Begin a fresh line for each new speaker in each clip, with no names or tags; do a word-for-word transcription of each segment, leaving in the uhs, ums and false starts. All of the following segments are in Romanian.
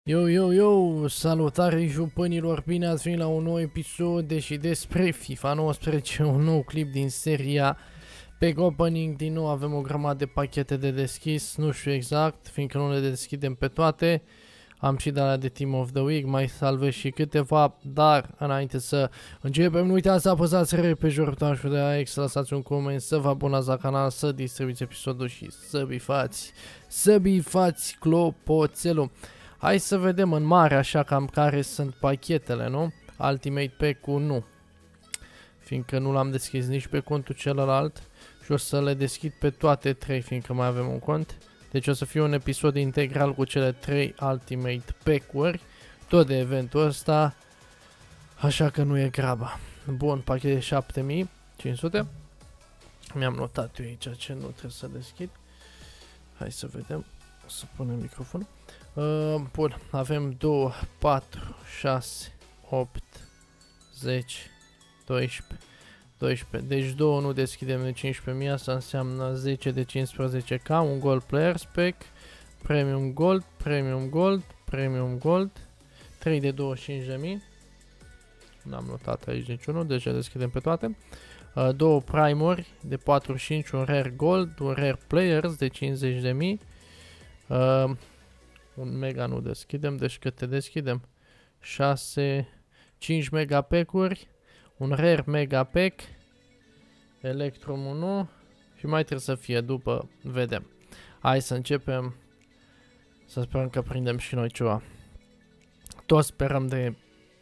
Yo, yo, yo, salutare jupânilor, bine ați venit la un nou episod, deși despre FIFA nouăsprezece, un nou clip din seria Pack Opening. Din nou avem o grămadă de pachete de deschis, nu știu exact, fiindcă nu le deschidem pe toate. Am și de alea de Team of the Week, mai salvez și câteva, dar înainte să începem, nu uitați să apăsați repede butonul de like, să lăsați un coment, să vă abonați la canal, să distribuiți episodul și să bifați, să bifați clopoțelul. Hai să vedem în mare așa cam care sunt pachetele, nu? Ultimate Pack-ul nu. Fiindcă nu l-am deschis nici pe contul celălalt și o să le deschid pe toate trei, fiindcă mai avem un cont. Deci o să fie un episod integral cu cele trei Ultimate Pack-uri, tot de eventul ăsta, așa că nu e graba. Bun, pachet de șapte mii cinci sute. Mi-am notat eu aici ce nu trebuie să deschid. Hai să vedem. O să punem microfonul. Uh, bun, avem doi, patru, șase, opt, zece, doisprezece, doisprezece. Deci două nu deschidem de cincisprezece mii, asta înseamnă zece de cincisprezece K, un Gold Players Pack, Premium Gold, Premium Gold, Premium Gold, trei de douăzeci și cinci de mii. N-am notat aici niciunul, deci le deschidem pe toate. Uh, două Primuri de patruzeci și cinci, un Rare Gold, un Rare Players de cincizeci de mii. Uh, un mega nu deschidem, deci câte deschidem? șase, cinci mega pack-uri, un rare mega pack, Electrum unu și mai trebuie să fie după, vedem. Hai să începem, să sperăm că prindem și noi ceva. Toți sperăm de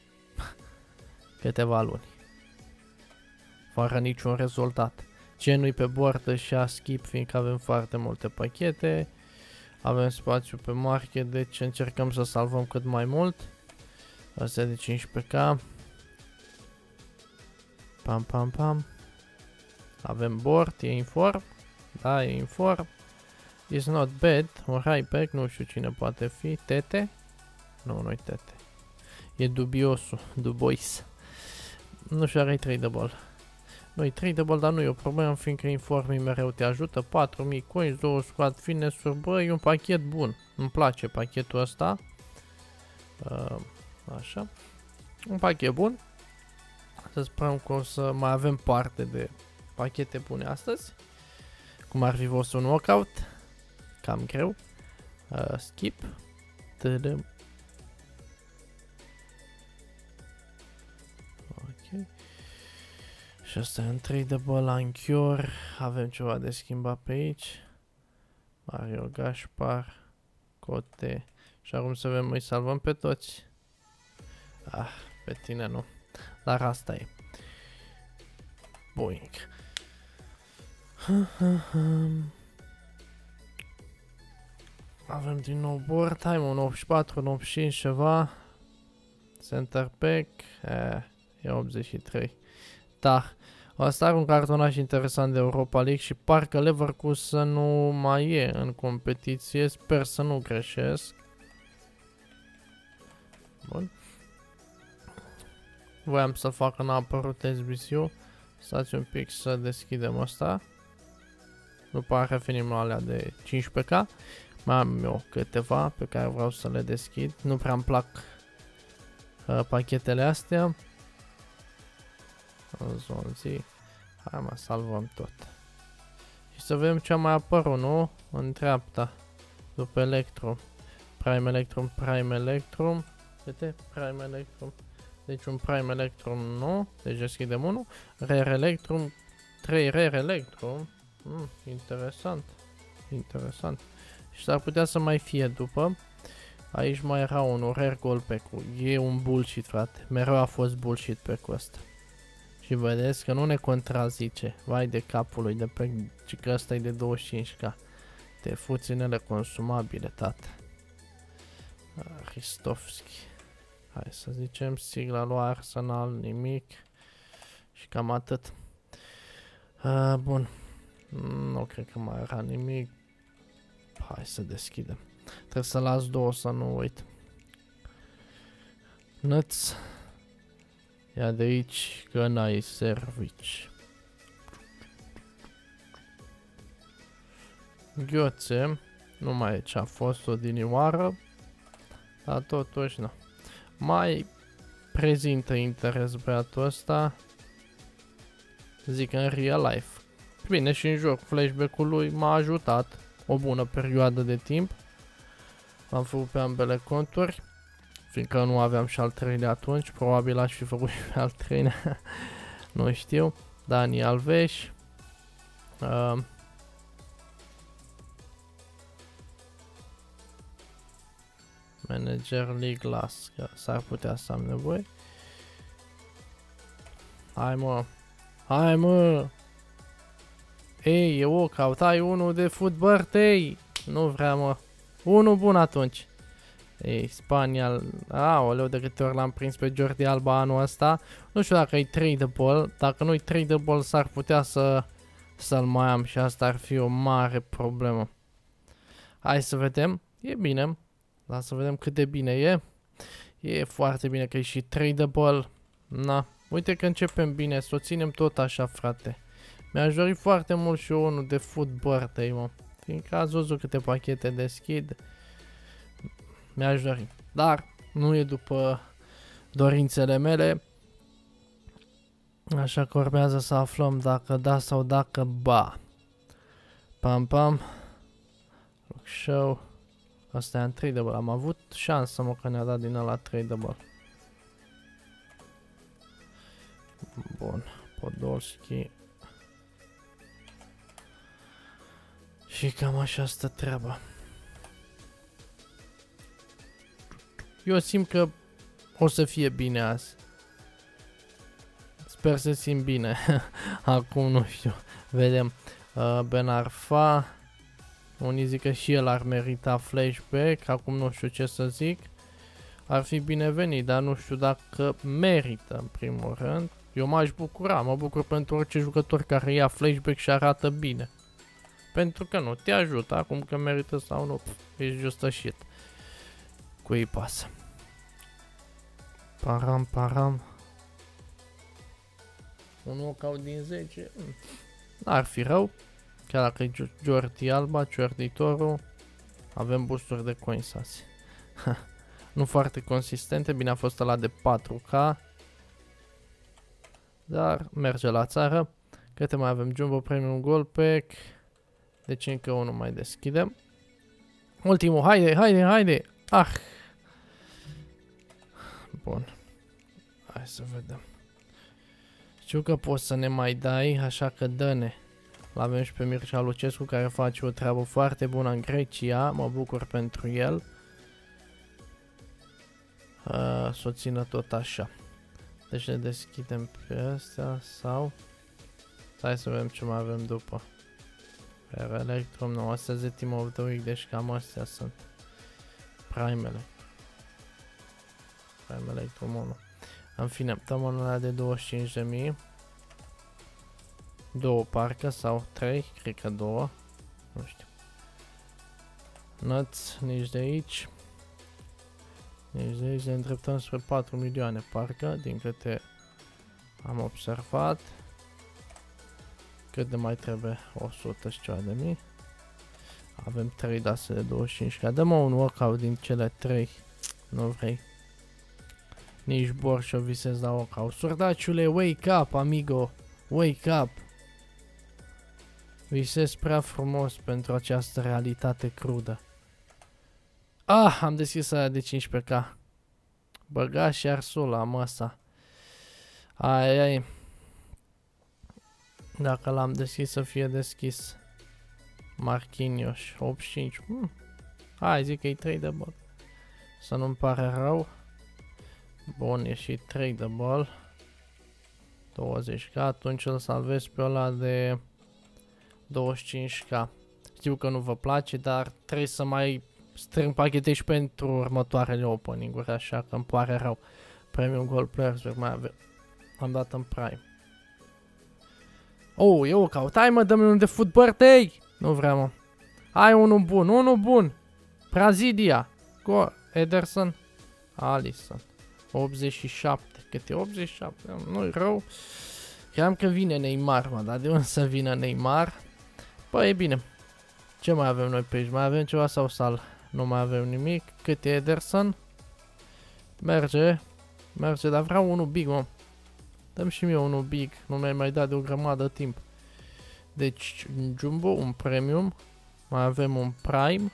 câteva luni, fără niciun rezultat. Ce nu-i pe boardă și a skip, fiindcă avem foarte multe pachete. Avem spațiu pe market, deci încercăm să salvăm cât mai mult. Astea de cincisprezece K. Pam, pam, pam. Avem board, e inform. Da, e inform. It's not bad. Un high pack, nu știu cine poate fi. Tete? Nu, nu-i Tete. E dubiosul, dubois. Nu știu, are tradable. Nu-i tradable, dar nu e o problemă, fiindcă informii mereu te ajută. patru mii coins, două squad finesse-uri, bă, e un pachet bun. Îmi place pachetul ăsta. Uh, așa. Un pachet bun. Să sperăm că o să mai avem parte de pachete bune astăzi. Cum ar fi fost un walkout. Cam greu. Uh, skip. Tădăm. Ok. Și asta e un tradable, Anchior. Avem ceva de schimbat pe aici. Mario Gaspar. Cote. Și acum să vedem, îi salvăm pe toți. Ah, pe tine nu. Dar asta e. Boing. Avem din nou board. Hai mă, un optzeci și patru, un optzeci și cinci ceva. Center pack. Eh, e optzeci și trei. Da. Asta are un cartonaj interesant de Europa League și parcă Leverkusen nu mai e în competiție. Sper să nu greșesc. Bun. Voiam să fac în apărut S B C-ul. Stați un pic să deschidem asta. După aia revenim la alea de cincisprezece K. Mai am eu câteva pe care vreau să le deschid. Nu prea îmi plac uh, pachetele astea. Zonzi. Hai mă, salvăm tot. Și să vedem ce a mai apărut, nu? În dreapta. După Electrum. Prime Electrum, Prime Electrum. Uite, Prime Electrum. Deci un Prime Electrum nu. Deci deschidem unul. Rare Electrum. trei Rare Electrum. Mm, interesant. Interesant. Și s-ar putea să mai fie după. Aici mai era unul. Rare Gold Pack-ul. E un bullshit, frate. Mereu a fost bullshit pack-ul ăsta. Și vedeți că nu ne contrazice. Vai de capul lui de pe că ăsta e de douăzeci și cinci K. Te fuți în ele consumabile, tată. Ristovski. Hai să zicem sigla lui Arsenal, nimic. Și cam atât. Uh, bun. Nu cred că mai era nimic. Hai să deschidem. Trebuie să las două să nu uit. Nuts. Ia de aici că n-ai servici. Ghioțe. Nu mai e ce a fost odinioară. Dar totuși nu. Mai prezintă interes băiatul ăsta. Zic în real life. Bine, și în joc flashback-ul lui m-a ajutat o bună perioadă de timp. Am făcut pe ambele conturi. Fiindcă nu aveam și al treilea atunci. Probabil aș fi făcut și pe al treilea. Nu știu. Dani Alves. Uh, Manager League las, că s-ar putea să am nevoie. Hai mă. Hai mă. Ei, eu cautai unul de foot birthday. Nu vreau mă. Unul bun atunci. Ei, Spania. Aoleu, de câte ori l-am prins pe Jordi Alba anul ăsta. Nu știu dacă e tradable. Dacă nu e tradable s-ar putea să să-l mai am și asta ar fi o mare problemă. Hai să vedem. E bine. Dar să vedem cât de bine e. E foarte bine că e și tradable. Na, uite că începem bine. Să o ținem tot așa, frate. Mi-aș dori foarte mult și eu unul de foot birthday, mă. Fiindcă ați văzut câte pachete deschid. Mi-aș dori. Dar nu e după dorințele mele. Așa că urmează să aflăm dacă da sau dacă ba. Pam pam. Look show. Asta e în tradable. Am avut șansă mă că ne-a dat din ăla tradable. Bun. Podolski. Și cam așa stă treaba. Eu simt că o să fie bine azi. Sper să simt bine. Acum nu știu. Vedem. Uh, Ben Arfa. Unii zic că și el ar merita flashback. Acum nu știu ce să zic. Ar fi binevenit, dar nu știu dacă merită în primul rând. Eu m-aș bucura. Mă bucur pentru orice jucător care ia flashback și arată bine. Pentru că nu te ajută. Acum că merită sau nu. Pf, ești just a shit. Cui pasă. Param, param. Un knockout din zece. N-ar fi rău. Chiar dacă e Jordi Alba, Jordi Toro. Avem boosturi de coins azi. Nu foarte consistente. Bine a fost ăla de patru K. Dar merge la țară. Câte mai avem? Jumbo Premium Gold Pack. Deci încă unul mai deschidem. Ultimul. Haide, haide, haide. Ah. Bun. Hai să vedem. Știu că poți să ne mai dai, așa că dă-ne. L-avem și pe Mircea Lucescu care face o treabă foarte bună în Grecia. Mă bucur pentru el. Uh, să o țină tot așa. Deci ne deschidem pe astea sau... Hai să vedem ce mai avem după. Per Electrum, nu, astea de Team of the Week, deci cam astea sunt. Primele. Prime Electrum unu. În fine, dăm ăla de douăzeci și cinci de mii. Două parcă sau trei, cred că două. Nu știu. Nuts, nici de aici. Nici de aici ne îndreptăm spre patru milioane parcă, din câte am observat. Cât de mai trebuie? o sută și ceva de mii. Avem trei dase de douăzeci și cinci. Dăm un workout din cele trei. Nu vrei. Nici Borș o visez la workout. Surdaciule, wake up, amigo. Wake up. Visez prea frumos pentru această realitate crudă. Ah, am deschis aia de cincisprezece K. Băga și arsul la masa. Ai, ai. Dacă l-am deschis să fie deschis. Marquinhos, optzeci și cinci. Hmm. Hai, zic că e tradable. Să nu-mi pare rău. Bun, e și tradable. douăzeci K, atunci îl salvez pe ăla de douăzeci și cinci K. Știu că nu vă place, dar trebuie să mai strâng pachete și pentru următoarele opening-uri, așa că îmi pare rău. Premium Gold Players mai avem. Am dat în Prime. Oh, eu o caut. Hai mă, dă-mi unul de foot birthday. Nu vreau, mă. Hai unul bun, unul bun. Brazilia. Go, Ederson. Alisson. optzeci și șapte. Câte optzeci și șapte? Nu-i rău. Cream că vine Neymar, mă, dar de unde să vină Neymar? Păi, e bine. Ce mai avem noi pe aici? Mai avem ceva sau sal? Nu mai avem nimic. Cât e Ederson? Merge. Merge, dar vreau unul big, mă. Dăm și mie unul big. Nu mi-ai mai dat de o grămadă timp. Deci, un jumbo, un premium. Mai avem un prime.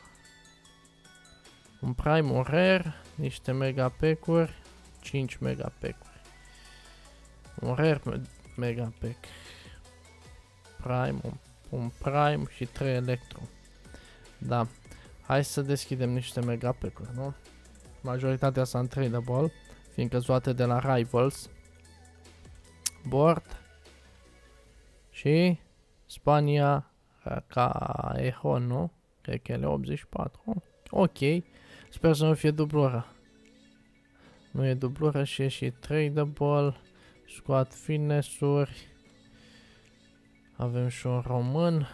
Un prime, un rare. Niște mega pack-uri. cinci mega pack-uri. Un rare mega pack. Prime, un, un prime și trei electro. Da. Hai să deschidem niște mega pack-uri, nu? Majoritatea sunt tradable, fiindcă sunt luate de la Rivals. Board. Și Spania Caejo, nu? Cred că ele optzeci și patru. Ok. Sper să nu fie dublură. Nu e dublură și e și tradable. Scoat finesse-uri. Avem și un român.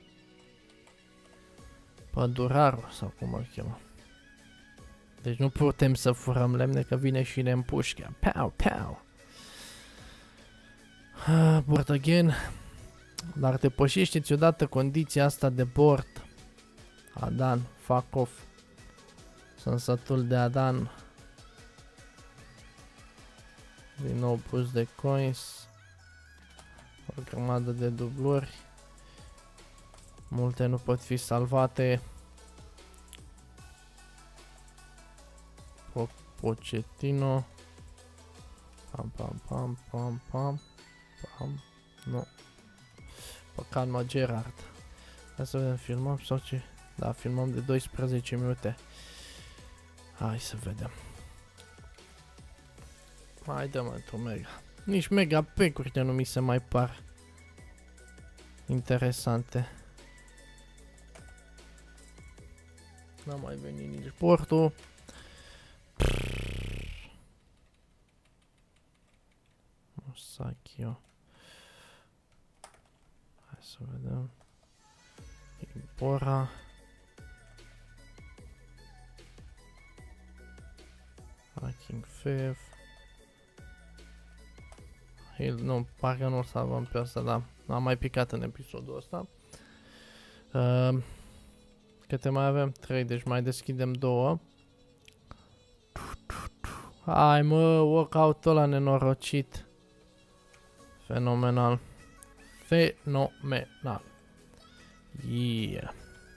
Pădurarul sau cum îl cheamă. Deci nu putem să furăm lemne că vine și ne împușcă. Pow, pow. Ah, board again. Dar depășește-ți odată condiția asta de board. Adan, fuck off. Sunt sătul de Adan. Din nou pus de coins. O grămadă de dubluri. Multe nu pot fi salvate. Po Pochettino. Pam pam pam pam pam pam. Nu. Păcat mă, Gerard. Hai să vedem, filmăm sau ce? Da, filmăm de doisprezece minute. Hai să vedem. Mai dăm într-o mega. Nici mega pack-uri de nu mi se mai par interesante. N-a mai venit nici portul. Osakio. Hai să vedem. Ibora. Hacking Fev. Hill, nu, parcă nu-l salvăm pe asta, dar am mai picat în episodul ăsta. Uh, câte mai avem? trei, deci mai deschidem două. Hai mă, workout-ul ăla nenorocit. Fenomenal. Fenomenal. Yeah.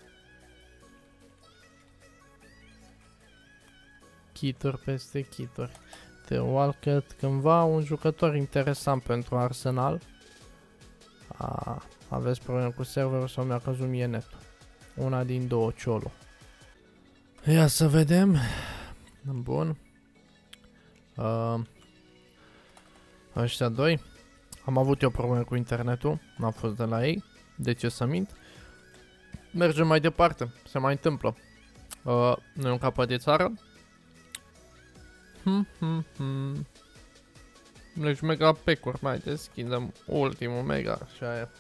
Kituri peste kituri. Theo Walcott, cândva un jucător interesant pentru Arsenal. A, aveți probleme cu serverul sau mi-a căzut mie netul? Una din două, ciolo. Ia să vedem. Bun. Uh, ăștia doi. Am avut eu probleme cu internetul. N-a fost de la ei. De ce să mint? Mergem mai departe. Se mai întâmplă. Uh, nu e un capăt de țară. Hmm, hmm, hmm. Deci mega pack-uri. Mai deschidem ultimul mega și aia.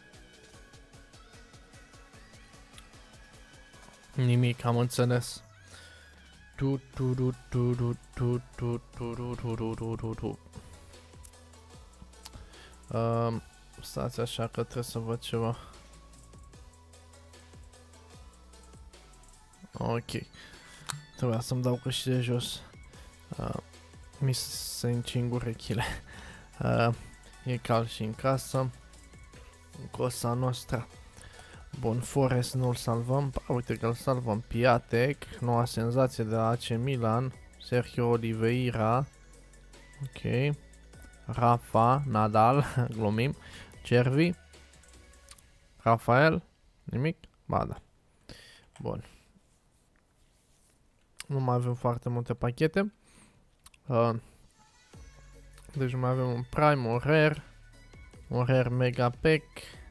Nimic, am înțeles. Tu tu tu tu tu tu tu tu tu tu tu tu tu. Um, stați așa că trebuie să văd ceva. Ok. Trebuia să-mi dau căști de jos. Uh, mi se încing urechile. Uh, e cald și în casă. În Cosa Nostra. Bun, Forest nu-l salvăm. Pa, uite că-l salvăm. Piatek, noua senzație de la A C Milan. Sergio Oliveira. Ok. Rafa, Nadal, glumim. Cervi. Rafael. Nimic? Ba da. Bun. Nu mai avem foarte multe pachete. Uh, deci mai avem un Prime, un Rare. Un Rare Mega Pack.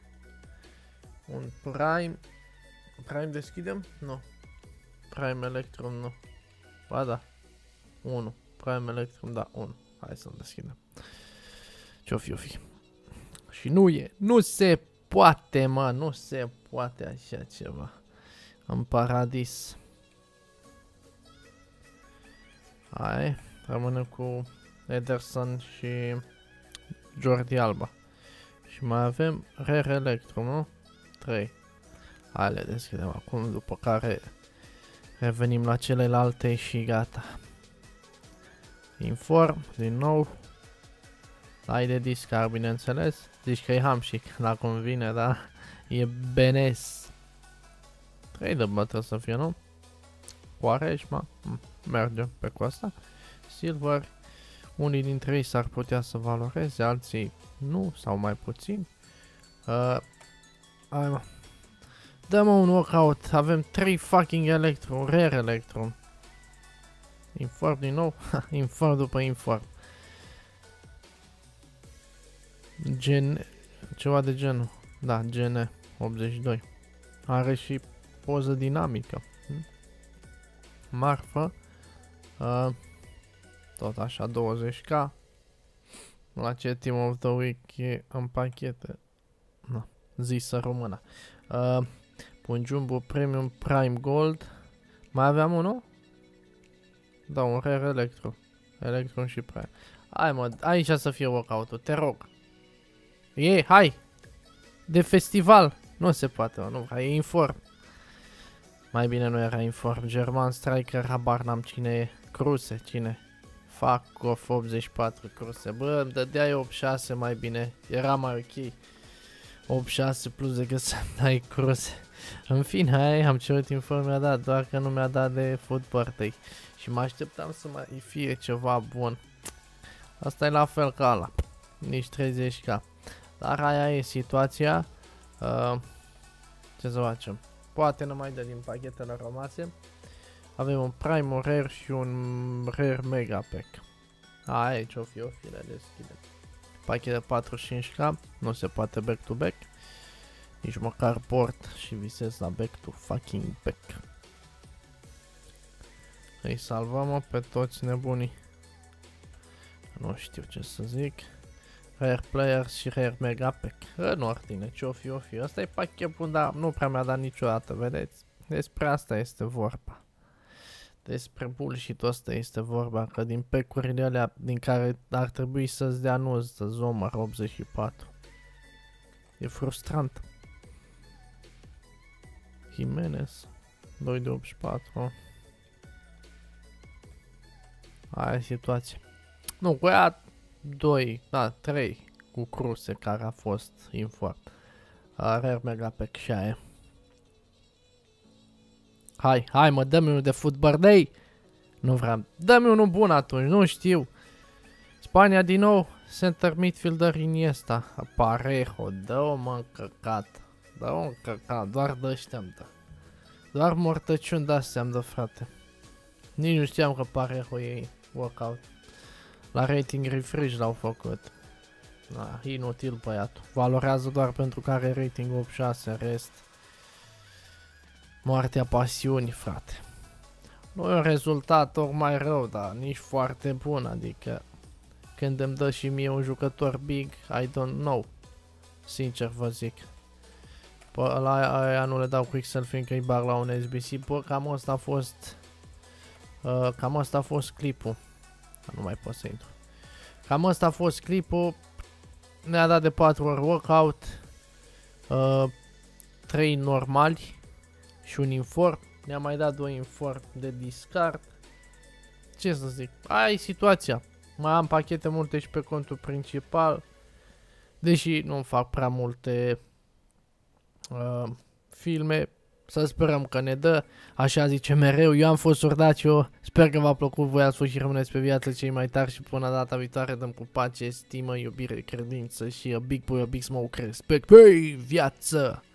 Un Prime. Prime deschidem? Nu. Prime Electrum nu. Ba da. unu. Prime Electrum, da, unu. Hai să-l deschidem. Ce-o fi, o fi. Și nu e. Nu se poate, mă. Nu se poate așa ceva. În paradis. Hai. Rămânem cu Ederson și Jordi Alba. Și mai avem Rare Electrum, nu? trei. Hai, le deschidem acum, după care revenim la celelalte și gata. Inform, din nou. Ai de discar, bineînțeles. Zici că e hamșic, dacă îmi vine, da? E benes. trei de bătă să fie, nu? Quaresma, merge pe coasta. Silver, unii dintre ei s-ar putea să valoreze, alții nu, sau mai puțin. Uh, hai mă. Dă-mă un workout, avem trei fucking electron, rare electron. Inform din nou, inform după inform. Gen, ceva de genul, da, Gen optzeci și doi. Are și poză dinamică. Marfă, uh, tot așa douăzeci k. La ce Team of the Week e în pachete, no, zisă română. Uh, un Jumbo Premium Prime Gold. Mai aveam unul? Da, un Rare Electro. Electron și Prime. Hai mă, aici să fie workout-ul, te rog. E, hai! De festival! Nu se poate, mă, nu, hai, e inform. Mai bine nu era inform. German Striker, habar n-am cine e. Cruse, cine? Fuck off, optzeci și patru Cruse. Bă, îmi dădeai opt șase mai bine. Era mai ok. opt șase plus decât să dai Cruse. În fine, hai, am cerut inform, mi-a dat, doar că nu mi-a dat de food birthday. Și mă așteptam să mai fie ceva bun. Asta e la fel ca ala. Nici treizeci k. Dar aia e situația. Uh, ce să facem? Poate nu mai dă din pachetele rămase. Avem un Prime, un Rare și un Rare Mega Pack. Aia e ce-o fi, o fi, le deschidem. Pachet de patruzeci și cinci k. Nu se poate back to back. Nici măcar port și visez la back to fucking back. Îi salvăm pe toți nebunii. Nu știu ce să zic. Rare Players și Rare Mega Pack. În ordine, ce-o fi, o fi. Asta e pachet bun, dar nu prea mi-a dat niciodată, vedeți? Despre asta este vorba. Despre bullshit-ul ăsta este vorba, că din pack-urile alea din care ar trebui să-ți dea nu să Zomar optzeci și patru. E frustrant. Jimenez, doi de optzeci și patru. Aia e situația. Nu, cu aia doi, da, trei cu Cruse care a fost inform. Rare Mega Pack și aia. Hai, hai mă, dă-mi unul de food birthday. Nu vreau. Dă-mi unul bun atunci, nu știu. Spania din nou, center midfielder Iniesta. Parejo, dă-o mă încăcat. Dă-o încăcat, doar dă-șteam dă. Doar mortăciuni de-astea-mi dă, frate. Nici nu știam că Parejo e workout. La rating refresh l-au făcut. Da, inutil băiatul. Valorează doar pentru că are rating opt șase, rest. Moartea pasiunii, frate. Nu e un rezultat tocmai rău, dar nici foarte bun, adică când îmi dă și mie un jucător big, I don't know. Sincer vă zic. Pă, la aia nu le dau quick sell fiindcă îi bag la un S B C. Bă, cam asta a fost... Uh, cam asta a fost clipul. Nu mai pot să intru. Cam asta a fost clipul. Ne-a dat de patru ori workout. Uh, trei normali. Și un inform. Ne-a mai dat doi inform de discard. Ce să zic? Aia e situația. Mai am pachete multe și pe contul principal. Deși nu fac prea multe uh, filme. Să sperăm că ne dă. Așa zice mereu. Eu am fost Surdacio. Sper că v-a plăcut. Voi ați fost și rămâneți pe viață cei mai tari. Și până data viitoare dăm cu pace, stimă, iubire, credință și a big boy, a big smoke, respect pe viață.